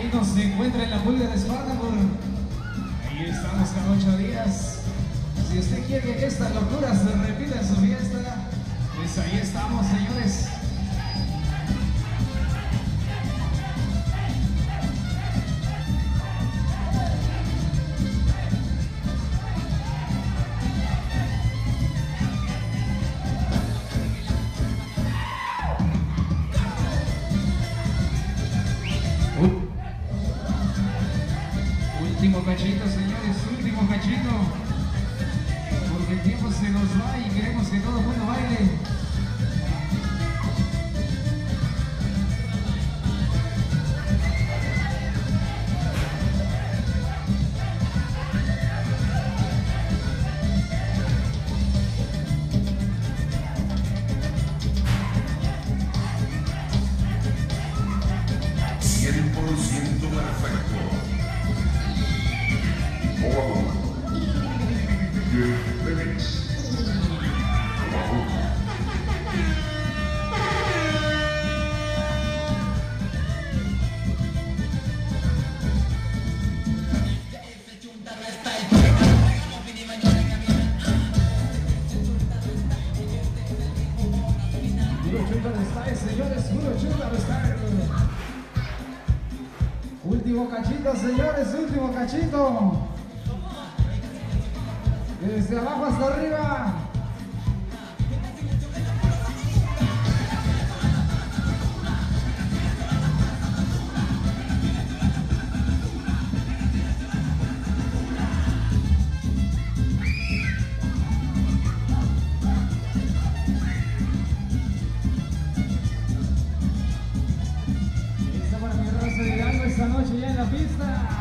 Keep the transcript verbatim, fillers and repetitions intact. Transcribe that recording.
ahí nos encuentra en la pulga de Espartaco. Ahí estamos cada ocho días. Si usted quiere que esta locura se repita en su fiesta, pues ahí estamos, señores. Último cachito, señores, último cachito, porque el tiempo se nos va y queremos que todo el mundo baile. cien por ciento perfecto. Puro Chuntaro Style, señores, puro Chuntaro Style. Último cachito, señores, último cachito. Desde abajo hasta arriba. Listo para mi raza de algo esta noche ya en la pista.